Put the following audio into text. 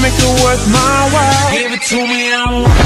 make it worth my while. Give it to me, I want